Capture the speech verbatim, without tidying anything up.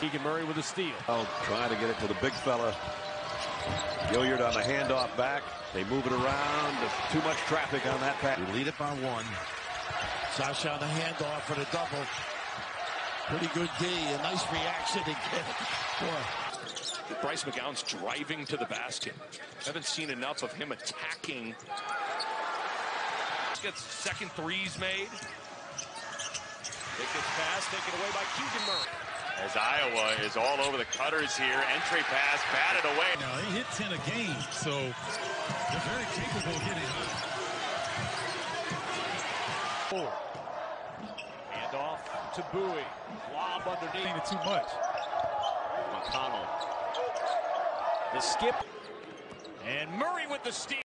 Keegan Murray with a steal. Oh, trying to get it to the big fella. Gilliard on the handoff back. They move it around. There's too much traffic on that pass. We lead it by one. Sasha on the handoff for the double. Pretty good D. A nice reaction to get it. Boy. Bryce McGowan's driving to the basket. Haven't seen enough of him attacking. Gets second threes made. It gets pass taken away by Keegan Murray. As Iowa is all over the cutters here. Entry pass batted away. Now they hit ten a game, so they're very capable of hitting high. Four. Hand off to Bowie. Lob underneath. Ain't it too much? McConnell. The skip. And Murray with the steal.